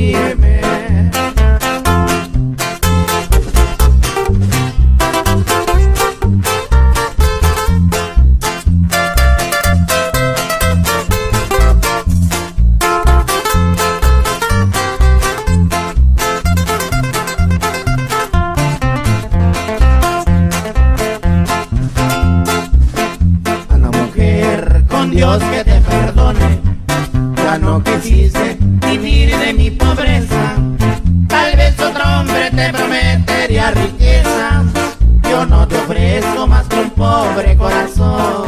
firme. Dios que te perdone, ya no quisiste vivir de mi pobreza. Tal vez otro hombre te prometería riqueza. Yo no te ofrezco más que un pobre corazón.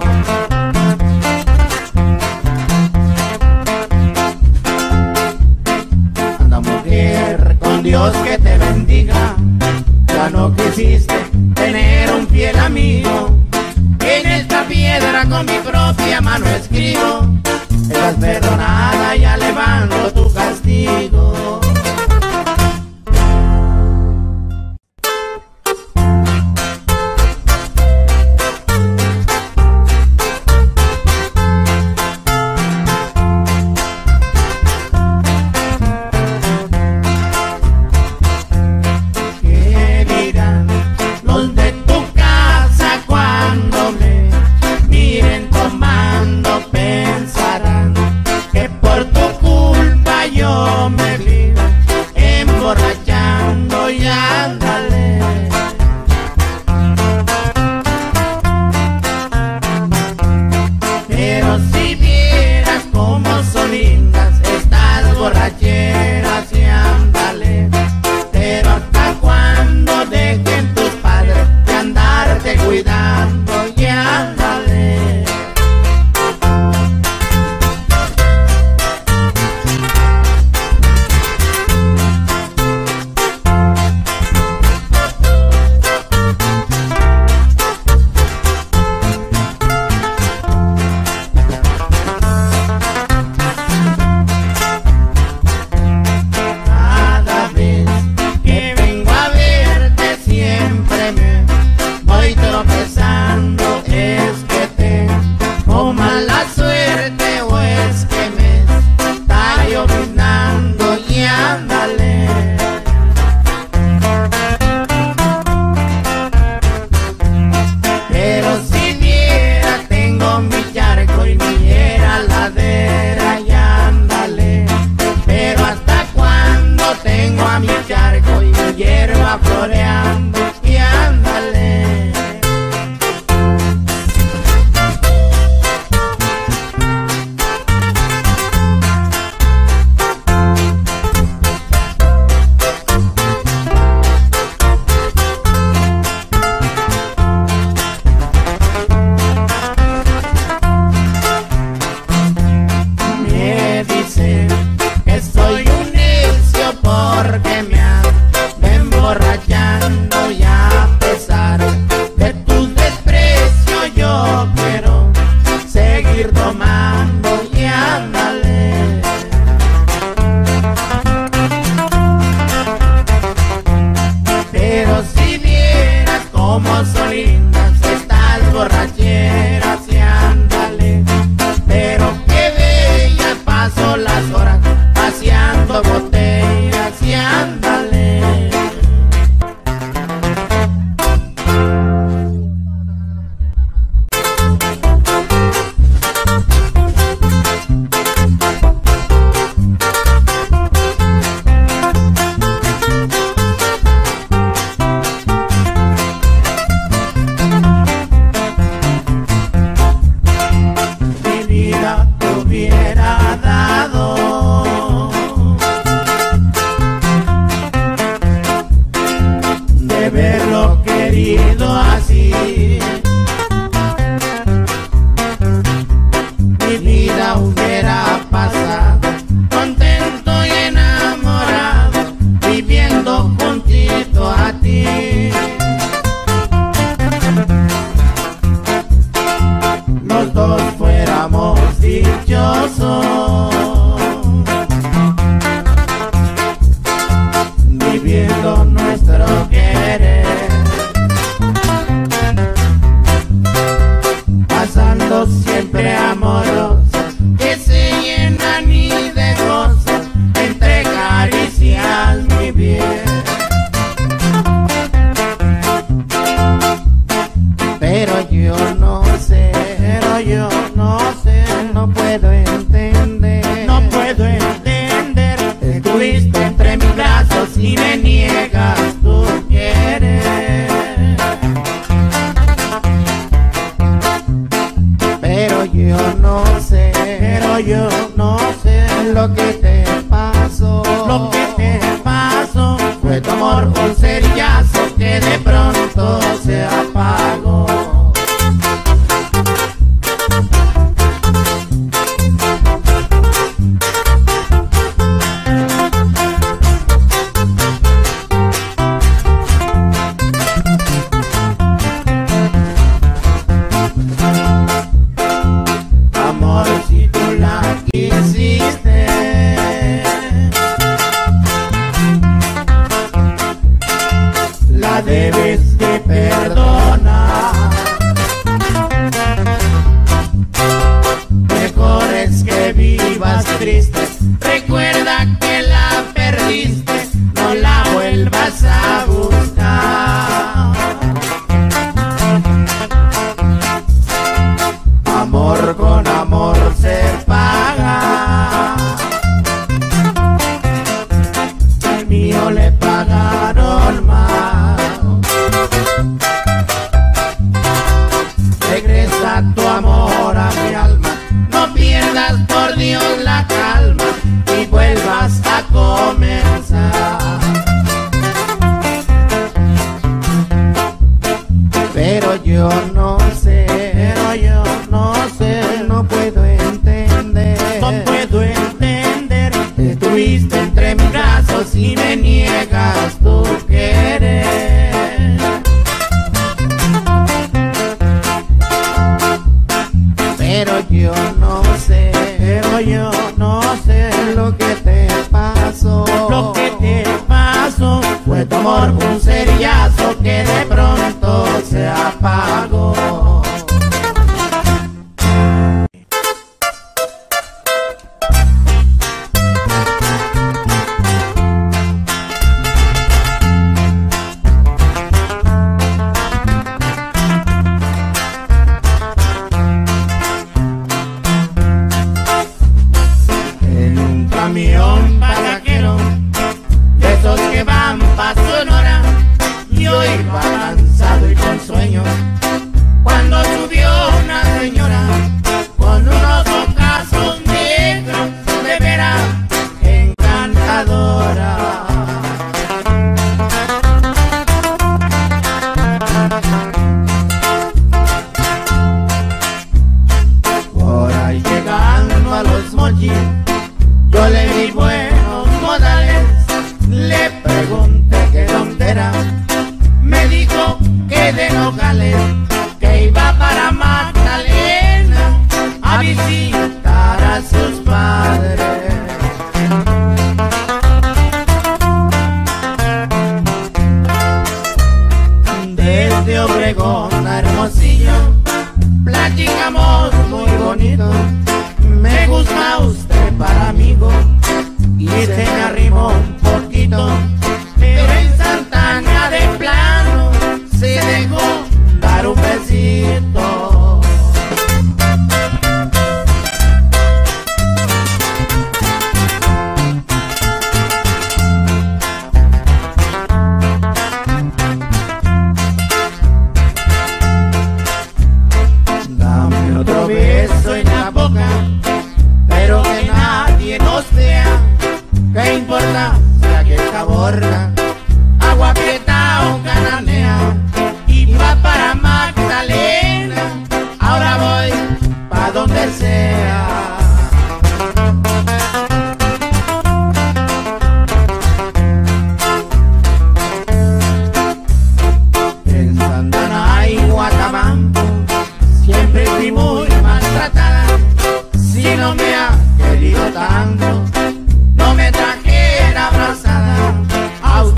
Anda mujer, con Dios que te bendiga. Ya no quisiste tener un fiel amigo. En esta piedra con mi propia mano escribo: estás perdonada, ya levanto tu castigo. ¿Qué dirán los de tu casa cuando me miren tomando? Pensarán que por tu culpa muy bien. Pero yo no sé, no puedo entender, estuviste entre mis brazos y me niegas tu querer. Pero yo no sé lo que te pasó, fue tu amor un cerillazo que de pronto se apagó. Amor, si tú la quisiste, la debes de perdonar. Mejor es que vivas triste, recuerda que la perdiste, no la vuelvas a buscar. Amor con amor se paga, al mío le pagaron más. Regresa tu amor a mi alma, no pierdas por Dios la calma y vuelvas a comenzar. Pero yo no sé, no puedo entender, estuviste entre mis brazos y me niegas tu querer. Pero yo no sé lo que te pasó, fue tu amor un cerillazo que de pronto se apagó. En un camión pasaquero, de esos que van pa' Sonora, yo iba cansado y con sueño, cuando subió una señora con unos ojazos negros, de veras encantadora. Por ahí llegando a Los Mochis, yo le vi buenos modales, le pregunté qué dónde era, me dijo que de Nogales, que iba para Magdalena a visitar a sus padres. Desde Obregón a Hermosillo, platicamos muy bonito, me gusta usted para amigo, y se me arrimó un poquito, pero en Santana de plano se dejó dar un besito. Dame otro beso en la boca, pero que nadie nos vea. ¿Qué importa si aquí está borra, agua prieta o cananea? Iba para Magdalena, ahora voy pa' donde sea. En Santana y Guatabampo siempre fui muy maltratada, si no me ha querido tanto, no me trajera abrazada. A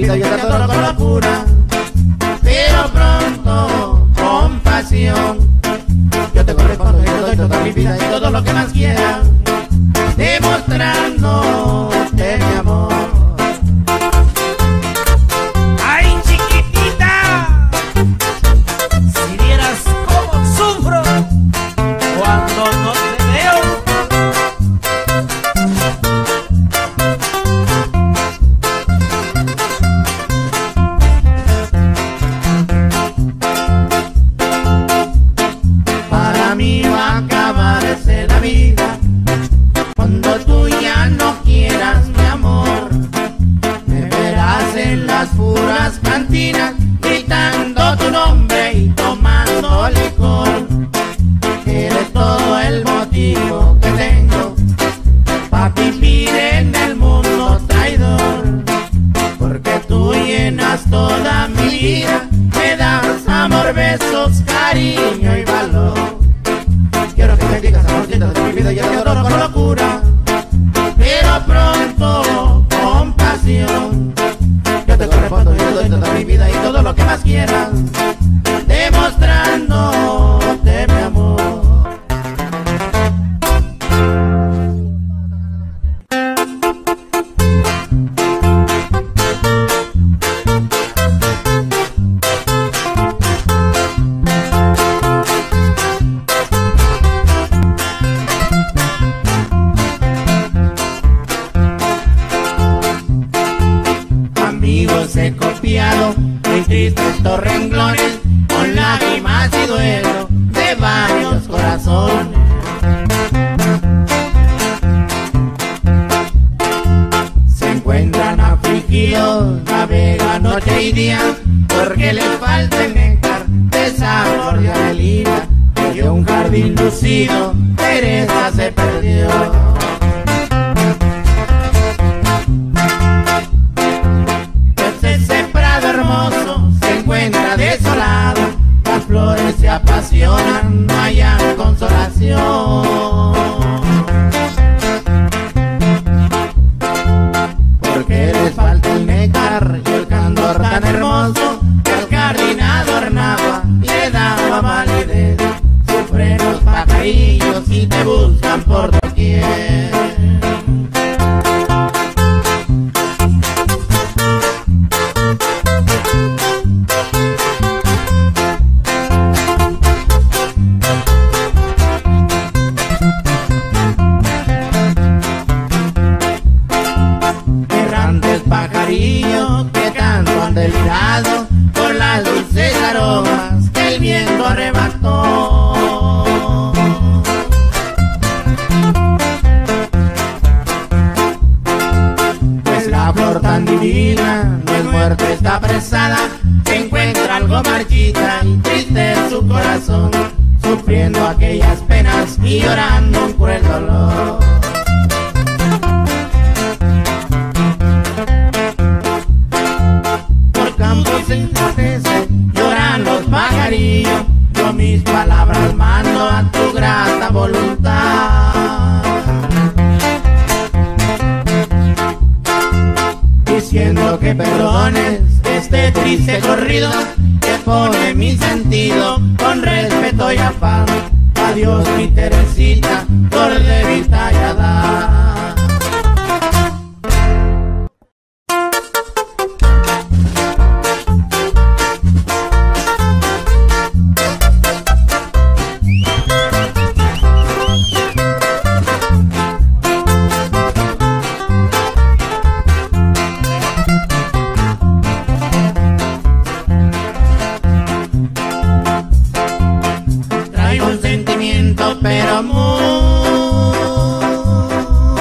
vida yo te adoro con locura, pero pronto con pasión. Yo te correspondo y te doy toda mi vida y todo lo que más quieras, demostrándote mi amor. ¡Ay, chiquitita! Si vieras cómo sufro cuando no te veo. Para mí va a acabarse la vida cuando tú ya no quieras mi amor. Me verás en las puras cantinas gritando tu nombre y tomando licor. Eres todo el motivo que tengo para vivir en el mundo traidor, porque tú llenas toda mi vida, me das amor, besos, cariño y valor. Quiero que me digas amorcito de mi vida, yo te adoro con locura, pero pronto con pasión. Yo te correspondo y te doy toda mi vida y todo lo que más quieras, demostrándote mi amor. Amigos, he copiado mis tristes estos renglones con lágrimas y duelo de varios corazones. Se encuentran afligidos, navegan noche y día, porque les falta el néctar de sabor de Adelina. De un jardín lucido, Teresa se perdió. Se encuentra desolado, las flores se apasionan, no hayan consolación. Porque les falta el néctar y el candor tan hermoso que al jardín adornaba, le daba validez. Sufren los pajarillos y te buscan por doquier. Que tanto han delirado por las dulces aromas que el viento arrebató. Pues la flor tan divina no es muerte, está apresada, se encuentra algo marchita y triste en su corazón, sufriendo aquellas penas y llorando un cruel dolor. Lloran los pajarillos, yo mis palabras mando a tu grata voluntad, diciendo que perdones este triste corrido que pone mi sentido con respeto y afán. Adiós mi Teresita, flor de vida tallada. Pero muy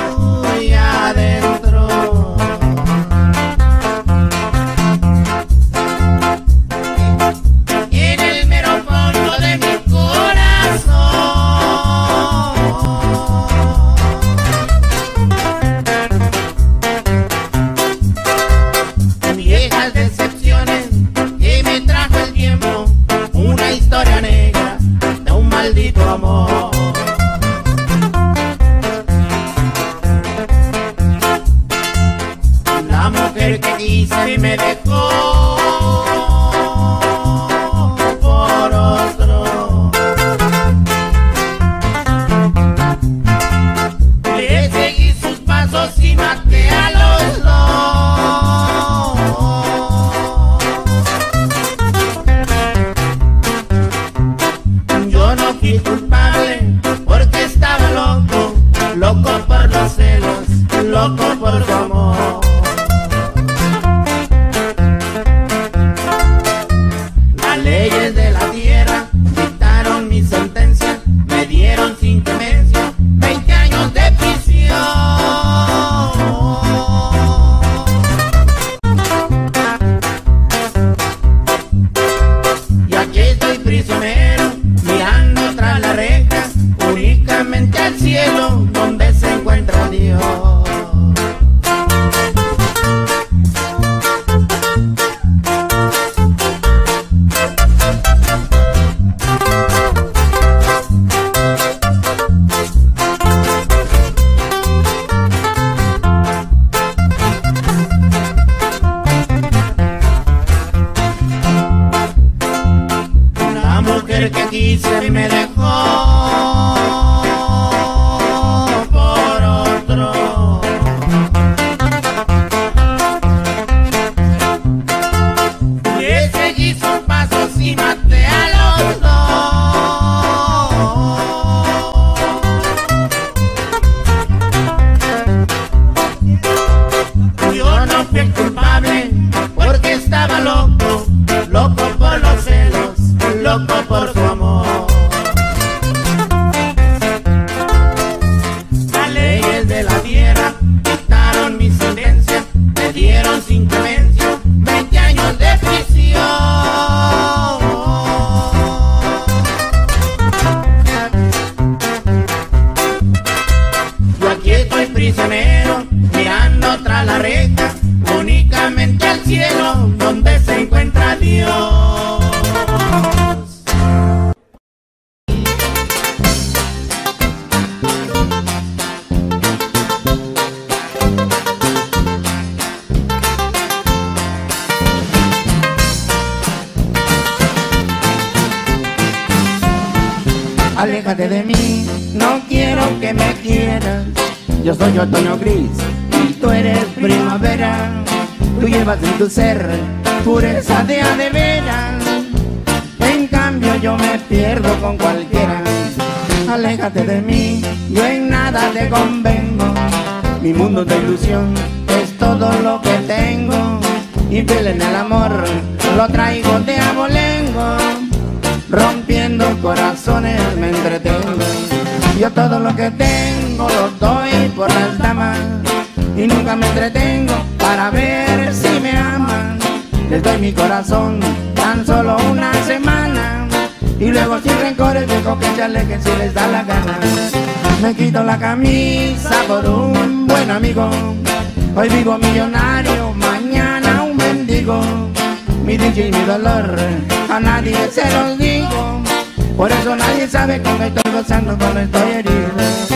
donde se encuentra Dios. Aléjate de mí, no quiero que me quieras. Yo soy otoño gris y tú eres primavera. Tú llevas en tu ser pureza de a de veras. En cambio yo me pierdo con cualquiera. Aléjate de mí, yo en nada te convengo. Mi mundo de ilusión es todo lo que tengo. Infiel en el amor, lo traigo de abolengo. Rompiendo corazones me entretengo. Yo todo lo que tengo lo doy por las damas. Y nunca me entretengo para ver si me aman. Les doy mi corazón tan solo una semana. Y luego sin rencores dejo que se alejen si les da la gana. Me quito la camisa por un buen amigo. Hoy vivo millonario, mañana un mendigo. Mi dicha y mi dolor a nadie se los digo. Por eso nadie sabe cuando estoy gozando, cuando estoy herido.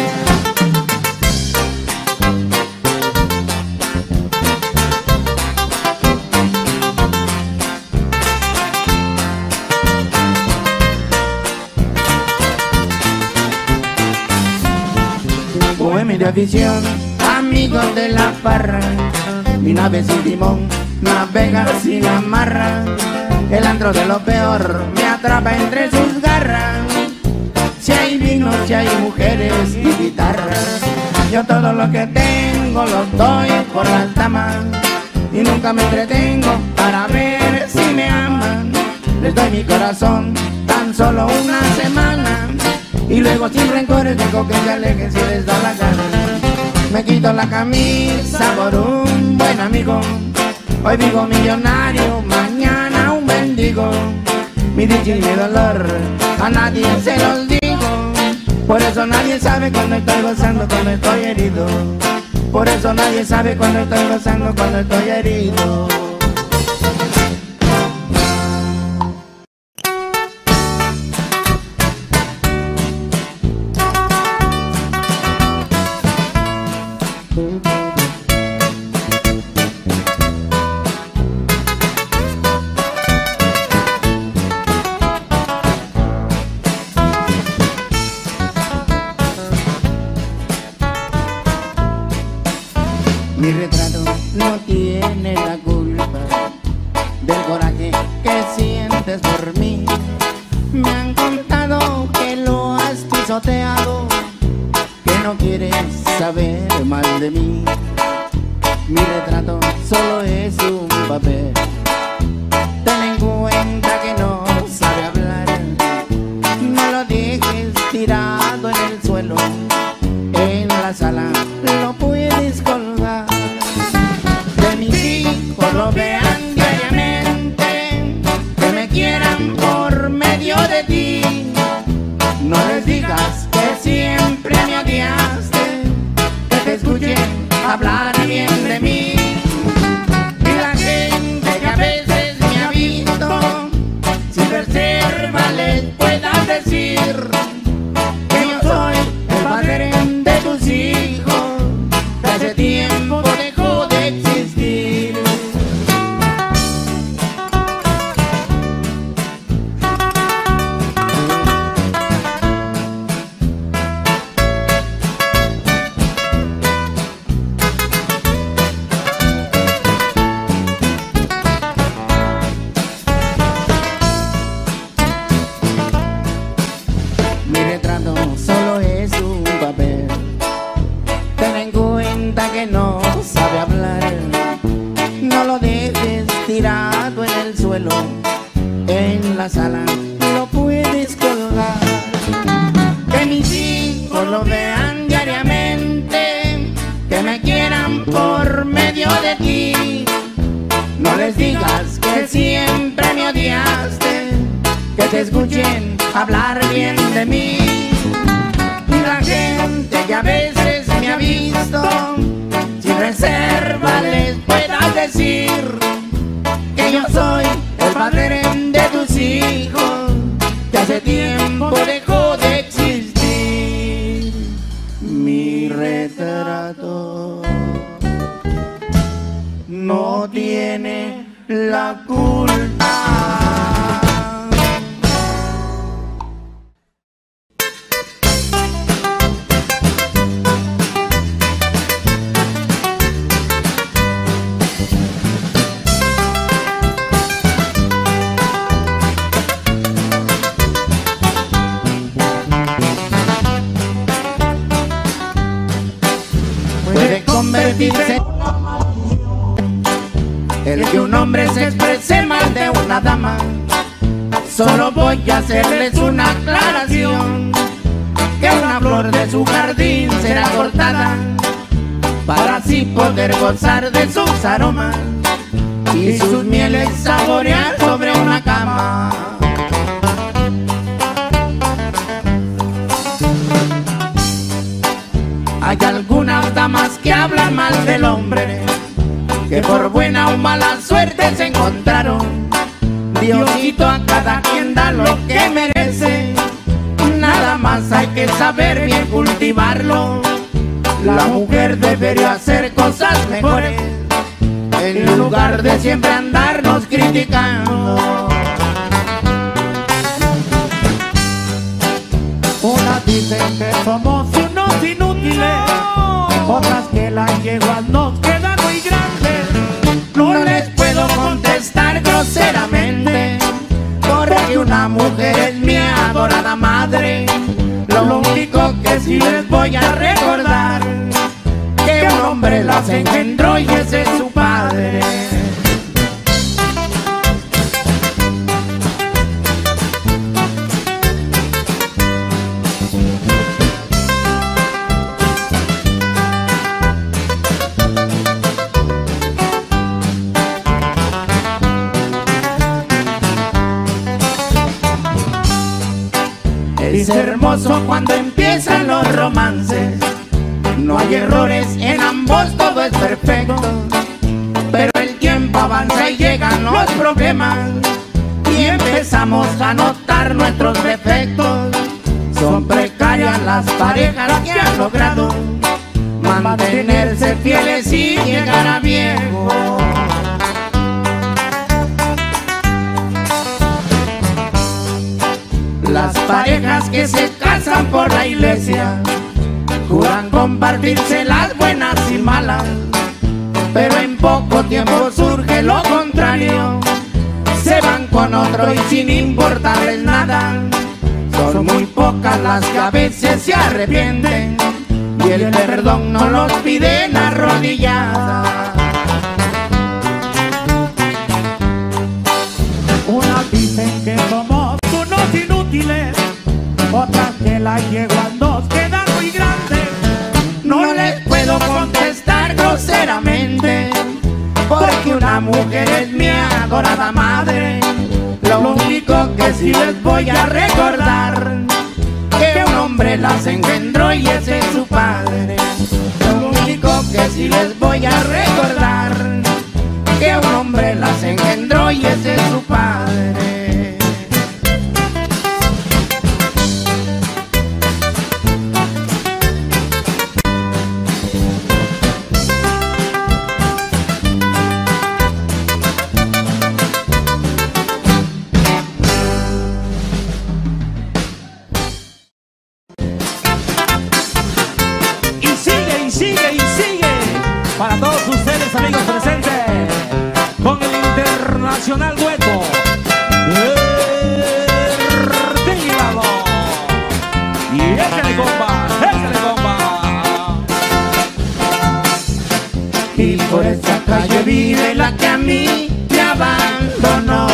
Bohemia de afición, amigos de la farra. Mi nave sin timón navega sin amarra. El antro de lo peor me atrapa entre sus garras. Si hay vino, si hay mujeres y guitarras. Yo todo lo que tengo lo doy por las damas. Y nunca me entretengo para ver si me aman. Les doy mi corazón tan solo una semana. Y luego sin rencores dejo que se alejen si les da la gana. Me quito la camisa por un buen amigo. Hoy vivo millonario, mañana un mendigo. Mi dicha y mi dolor a nadie se los digo. Por eso nadie sabe cuando estoy gozando, cuando estoy herido. Por eso nadie sabe cuando estoy gozando, cuando estoy herido. Mi retrato no tiene la culpa del coraje que sientes por mí. Me han contado que lo has pisoteado, que no quieres saber más de mí. Mi retrato solo es un papel. Ten en cuenta que no sabe hablar. No lo dejes tirado en el suelo. En la sala lo puedes colgar. Que mis hijos lo vean diariamente, que me quieran por medio de ti. No les digas que siempre me odiaste, que te escuchen hablar bien de mí. Y la gente que a veces me ha visto, sin reserva les puedas decir que yo soy el padre de tus hijos, que hace tiempo dejó de existir. Mi retrato solo es un papel. Ten en cuenta que no sabe hablar. No lo dejes tirado en el suelo. En la sala lo puedes colgar. Que mis hijos lo vean diariamente, que me quieran por medio de ti. No les digas que siempre me odiaste, que te escuchen hablar bien de mí. Y la gente que a veces me ha visto, sin reserva les pueda decir que que yo soy el padre de tus hijos, que hace tiempo dejó de existir. Mi retrato no tiene la culpa. Puede convertirse el que un hombre se exprese mal de una dama. Solo voy a hacerles una aclaración, que una flor de su jardín será cortada para así poder gozar de sus aromas y sus mieles saborear sobre una cama. Hay algunas damas que hablan mal del hombre, que por buena o mala suerte se encontraron. Diosito a cada quien da lo que merece, nada más hay que saber bien cultivarlo. La mujer debería hacer cosas mejores, en lugar de siempre andarnos criticando. Unas dicen que somos unos inútiles, otras que las yeguas nos quedan muy grandes. No les puedo contestar groseramente, porque una mujer es mi adorada madre. Lo único que sí les voy a recordar, que un hombre las engendró y ese es su padre. Es hermoso cuando empiezan los romances, no hay errores en ambos, todo es perfecto. Pero el tiempo avanza y llegan los problemas, y empezamos a notar nuestros defectos. Son precarias las parejas que han logrado mantenerse fieles y llegar a viejo. Las parejas que se casan por la iglesia juran compartirse las buenas y malas, pero en poco tiempo surge lo contrario. Se van con otro y sin importarles nada. Son muy pocas las que a veces se arrepienten, y el perdón no los piden arrodilladas. Unas dicen que somos unos inútiles, otras que las yeguas nos quedan muy grandes. No les puedo contestar groseramente, porque una mujer es mi adorada madre. Lo único que sí les voy a recordar, que un hombre las engendró y ese es su padre. Lo único que sí les voy a recordar, que un hombre las engendró y ese es su padre. Para todos ustedes, amigos presentes, con el internacional dueto Vertígalo. Y échale compa, échale compa. Y por esa calle vive la que a mí me abandonó.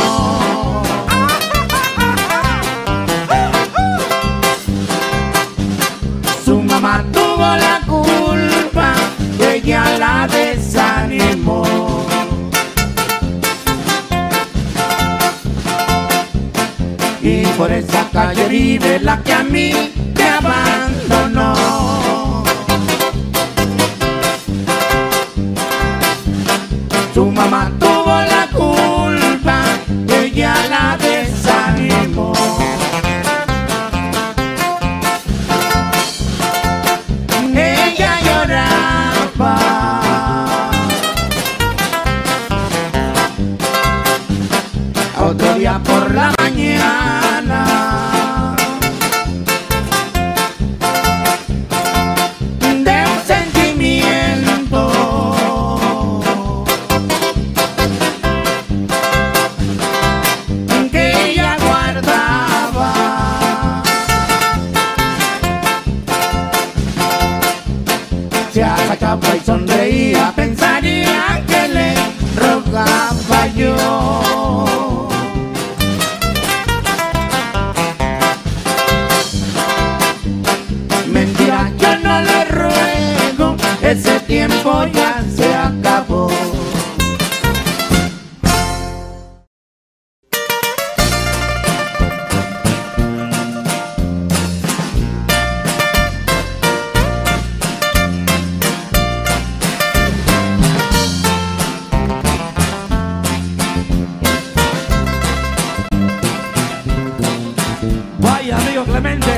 Su mamá tuvo la culpa, ella la desanimó. Y por esa calle vive la que a mí me abandonó. Su mamá tuvo la culpa, otro día por la mañana de un sentimiento que ella guardaba. Se agachaba y sonreía, pensaría que le rogaba yo. Mentira, yo no le ruego, ese tiempo ya se acabó. Vaya, amigo Clemente.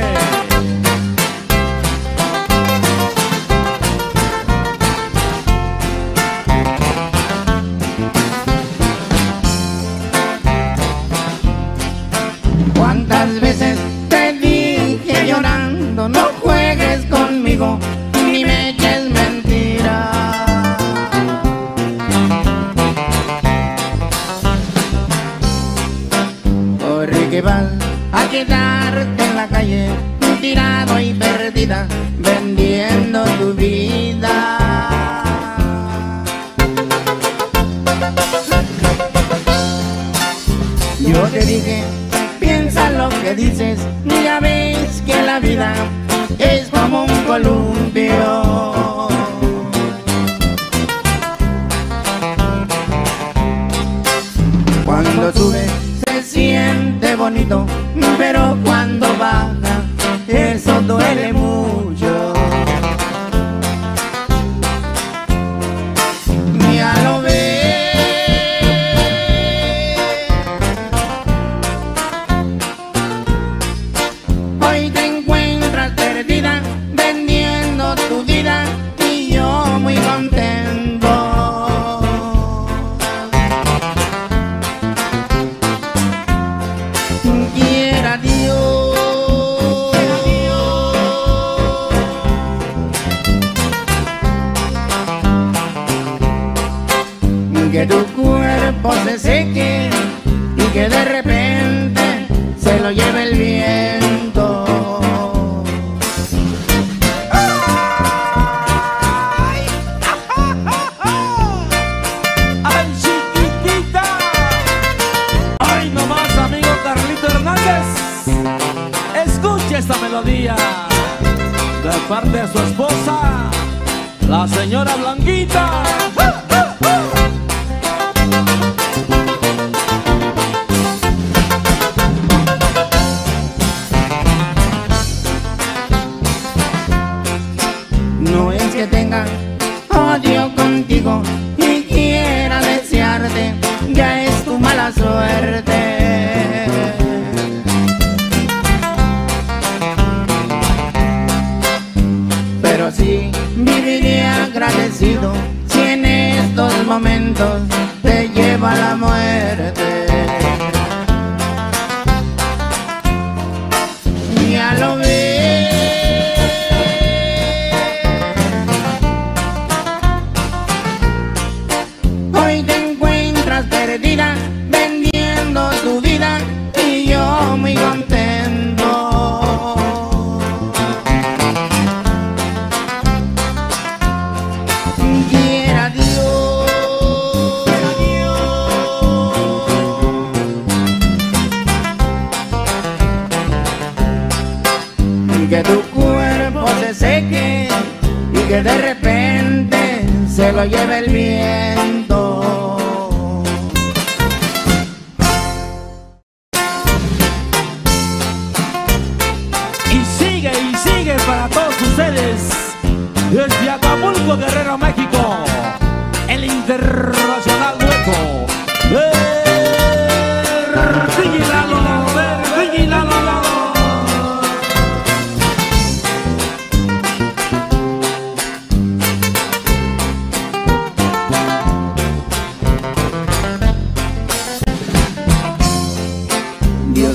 ¿Cuántas veces te dije llorando, no juegues conmigo, ni me eches mentira? Porque vas a quedarte en la calle, tirado y perdida, vendiendo tu vida. Yo te dije, piensa lo que dices, ya ves que la vida es como un columpio. Cuando sube se siente bonito, pero cuando baja eso duele mucho. Ya lo ves, hoy te encuentras perdida, vendiendo tu vida y yo muy contento. Quiera Dios que tu cuerpo se seque y que de repente se lo lleve el viento. ¡Ay, chiquitita! ¡Ay, nomás, amigo Carlito Hernández! Escuche esta melodía de parte de su esposa, la señora Blanquita. No es que tenga odio contigo y quiera desearte, ya es tu mala suerte. Pero sí viviré agradecido si en estos momentos te lleva la muerte. Ya lo ves, hoy te encuentras perdida, vendiendo tu vida y yo muy contento. Quiera Dios que tu cuerpo se seque y que de repente se lo lleve el viento. Y sigue para todos ustedes desde Acapulco, Guerrero, México, el internacional dueto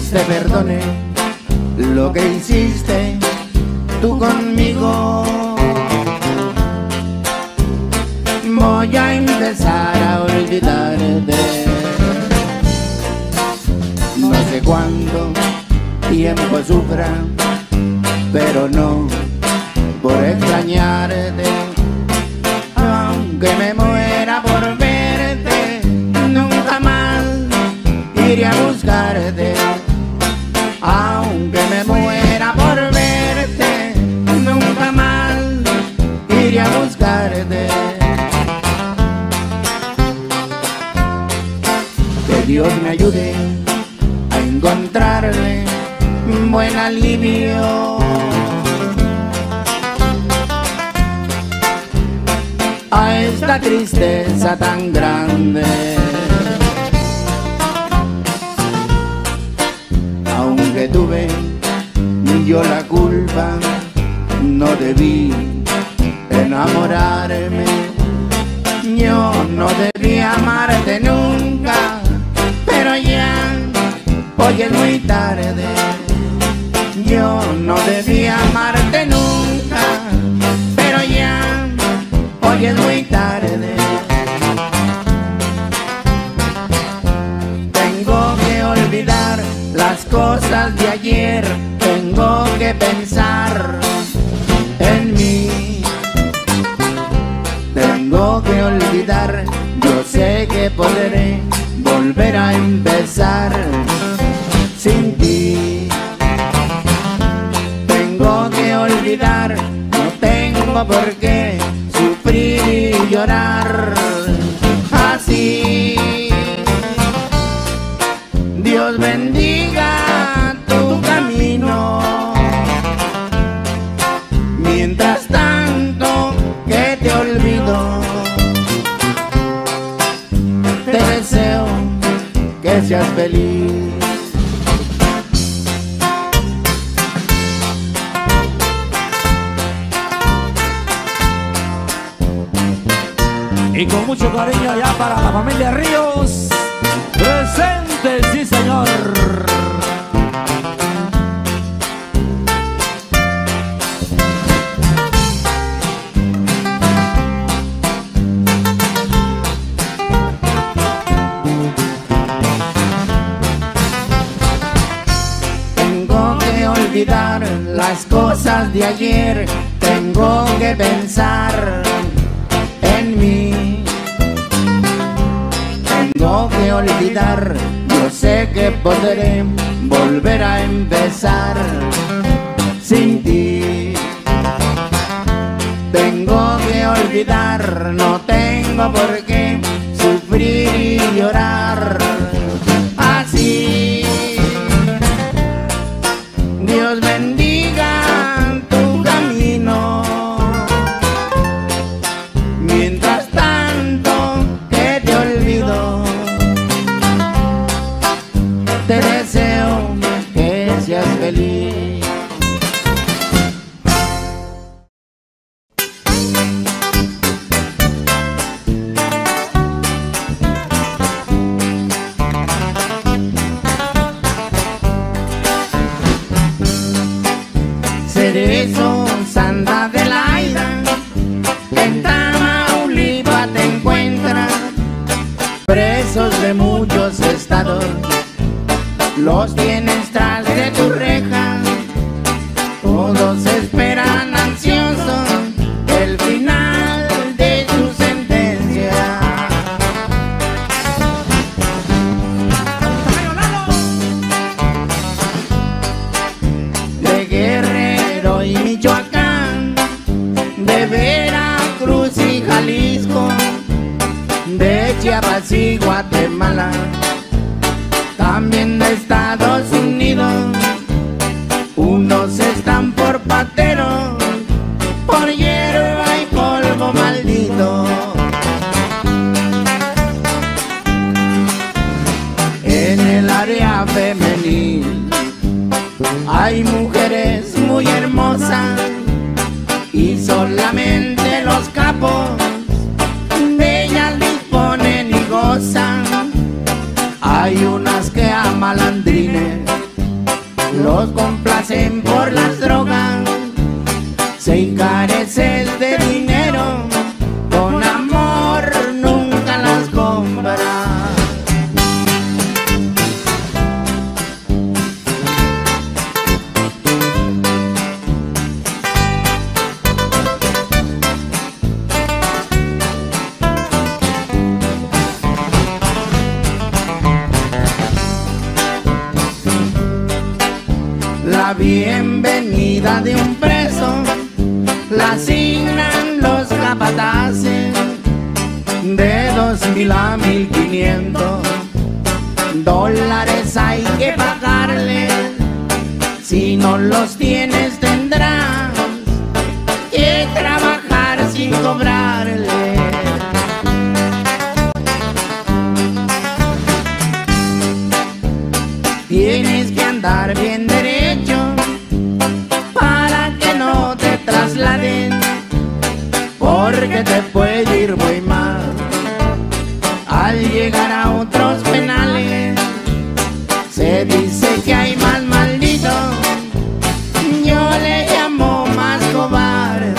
te perdone lo que hiciste tú conmigo. Voy a empezar a olvidarte. No sé cuánto tiempo sufra, pero no por extrañarte. Aunque me muera por verte, nunca más iré a buscarte. Aunque me muera por verte, nunca más iré a buscarte. Que Dios me ayude a encontrarle buen alivio a esta tristeza tan grande. Aunque tuve yo la culpa, no debí enamorarme. Yo no debí amarte nunca, pero ya hoy es muy tarde. Yo no debí amarte nunca, pero ya hoy es muy tarde. Tengo que olvidar las cosas de ayer, tengo que pensar en mí. Tengo que olvidar, yo sé que podré volver a empezar sin ti. Tengo que olvidar, no tengo por qué sufrir y llorar así. Dios bendiga tu camino. Mientras tanto que te olvido, te deseo que seas feliz. Y con mucho cariño allá para la familia Ríos, presente, sí señor. Tengo que olvidar las cosas de ayer, tengo que pensar en mí. Tengo que olvidar, yo sé que podré volver a empezar sin ti. Tengo que olvidar, no tengo por qué sufrir y llorar así. Dios bendiga tu camino. Mientras tanto que te olvido, te deseo que seas feliz. Cerezo, Santa Adelaida, en Tamaulipas te encuentras, presos de muchos estados, los tienes tras de tu reja, todos esperan ansiosos el final de tu sentencia. De Guerrero y Michoacán, de Veracruz y Jalisco, de Chiapas y Guatemala, también de Estados Unidos, unos están por pateros, por hierba y polvo maldito. En el área femenil hay mujeres muy hermosas y solamente los capos de ellas disponen y gozan. Hay unas que a malandrines los complacen por las drogas, se encarecen de dinero, con amor nunca las compras. La bienvenida de un preso la asignan los capataces, de 2.000 a 1.500 dólares hay que pagarle. Si no los tienes tendrás que trabajar sin cobrarle. Tienes que andar bien derecho para que no te trasladen, porque te puede ir muy mal al llegar a otros penales. Se dice que hay más malditos, yo le llamo más cobarde.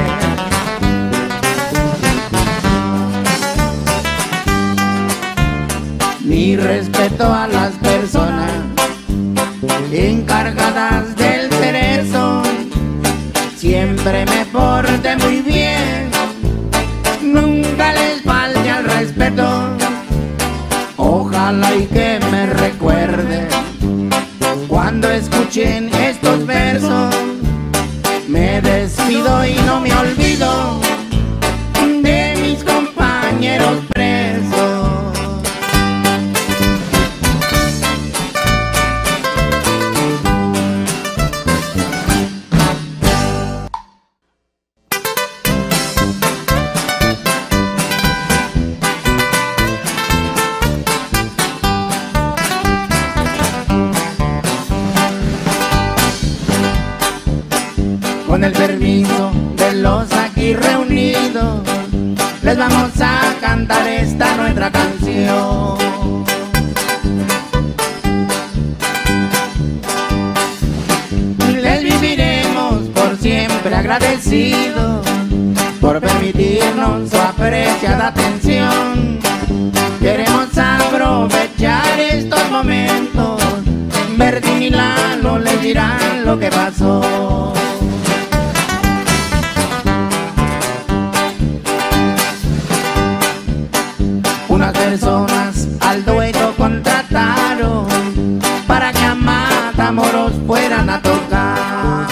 Mi respeto a las personas encargadas del cerezo, siempre me porté muy bien, nunca les falte al respeto. Ojalá y que me recuerden cuando escuchen estos versos. Me despido y no me olvido de mis compañeros presos. Con el permiso de los aquí reunidos, les vamos a cantar esta nuestra canción. Les viviremos por siempre agradecidos por permitirnos su apreciada atención. Queremos aprovechar estos momentos, Bertín y Lalo les dirán lo que pasó. Unas personas al dueto contrataron para que a Matamoros fueran a tocar.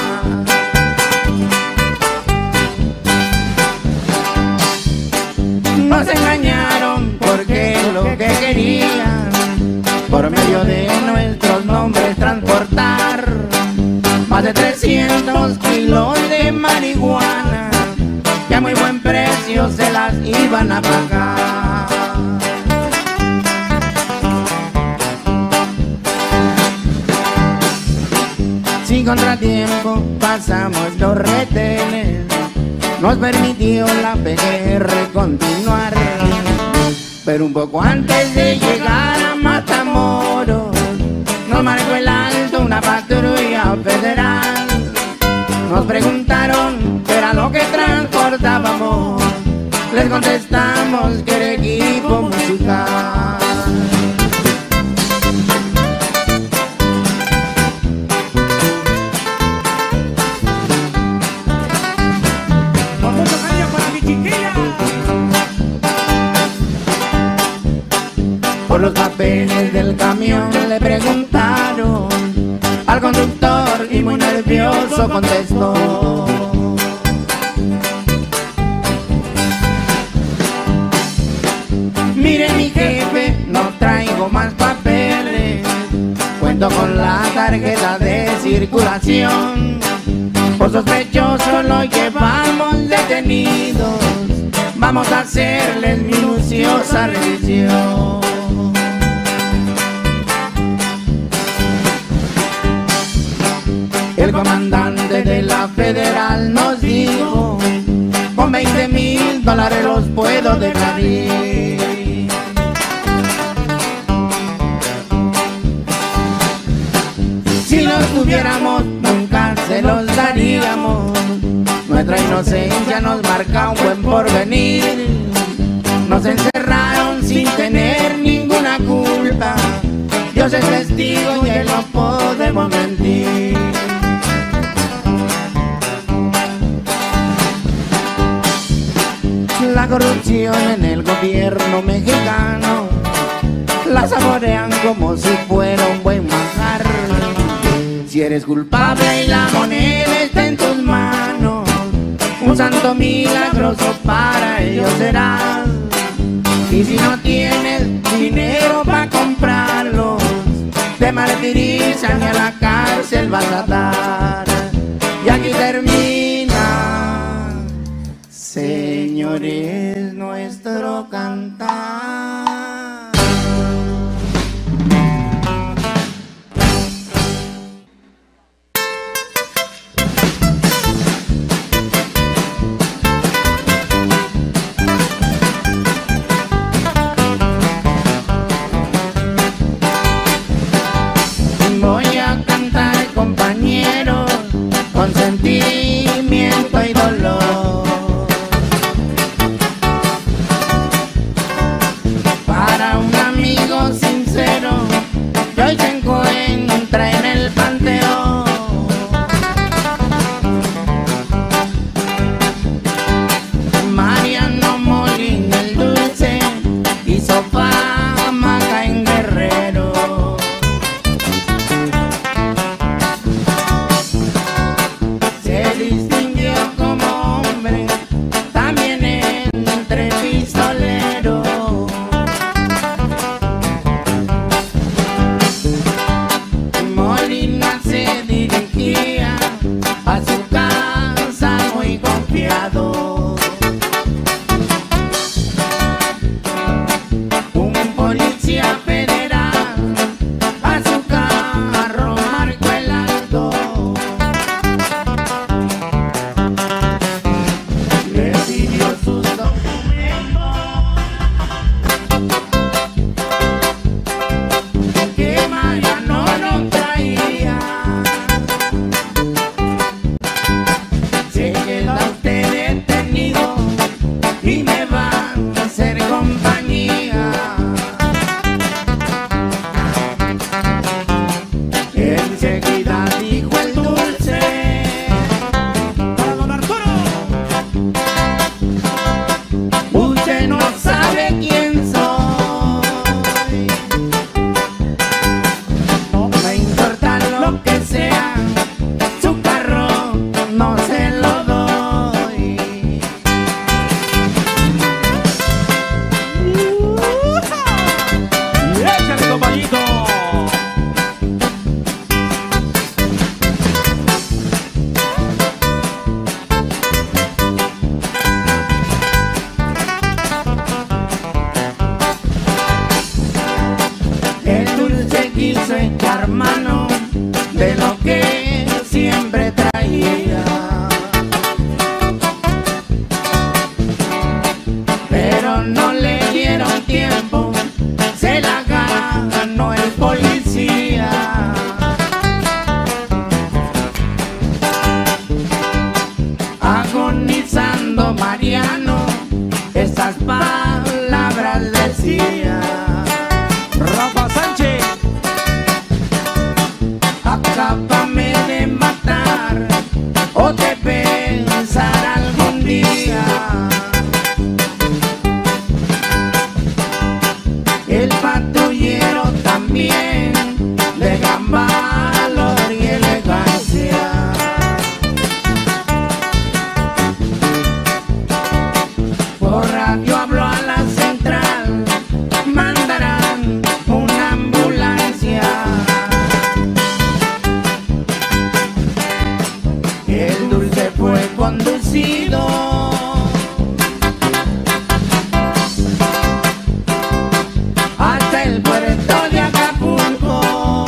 Nos engañaron porque lo que querían, por medio de nuestros nombres transportar más de 300 kilos de marihuana, que a muy buen precio se las iban a pagar. Sin contratiempo pasamos los retenes, nos permitió la PGR continuar. Pero un poco antes de llegar a Matamoros, nos marcó el alto una patrulla federal. Nos preguntaron qué era lo que transportábamos, les contestamos que era equipo musical. Por los papeles del camión le preguntaron al conductor y muy nervioso contestó: mire mi jefe, no traigo más papeles, cuento con la tarjeta de circulación. Por sospechoso lo llevamos detenidos, vamos a hacerles minuciosa revisión. El comandante de la federal nos dijo: con $20,000 los puedo dejar ir. Si los tuviera supiéramos nunca se los daríamos. Nuestra inocencia nos marca un buen porvenir. Nos encerraron sin tener ninguna culpa. Dios es testigo y él no podemos mentir. La corrupción en el gobierno mexicano la saborean como si fuera un buen manjar. Si eres culpable y la moneda está en tus manos, un santo milagroso para ellos serás. Y si no tienes dinero para comprarlos, te martirizan y a la cárcel vas a dar. Y aquí termina, señores, nuestro cantar. Con sentimiento y dolor, para un amigo sincero que hoy se encuentra en el panteón. Mariano Molina el Dulce hizo fama acá en Guerrero. Distinguió como hombre, también entre pistoleros. Molina se dirigía a su casa muy confiado. Un policía federal a su carro marcó el alto. Sus documentos que Mariano no traía. Se queda usted detenido y me va a hacer compañía. Enseguida dijo el Dulce: para don Arturo, usted no sabe quién soy. No me importa lo que sea, su carro no se lo doy. ¡Y échale, compañito! Quiso echar mano de lo que siempre traía, pero no le dieron tiempo, se la ganó el policía. Agonizando Mariano, estas palabras decía: Rafa Sánchez, acábame de matar o de pensar algún día. El patrullero también de gran valor y elegancia. Por radio habló a la central, mandarán una ambulancia. El Dulce fue conducido hasta el puerto de Acapulco,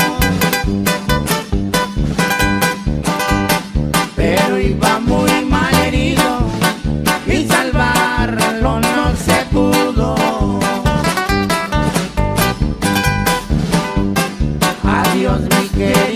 pero iba muy mal herido y salvarlo no se pudo. Adiós, mi querido.